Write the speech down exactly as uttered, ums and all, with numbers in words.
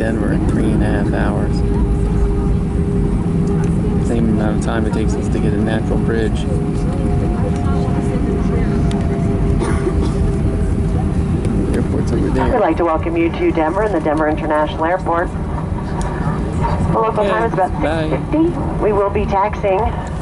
Denver in three and a half hours. Same amount of time it takes us to get a natural bridge. The airport's over there. We'd like to welcome you to Denver and the Denver International Airport. The local Yeah, time is about bye. six fifty. We will be taxiing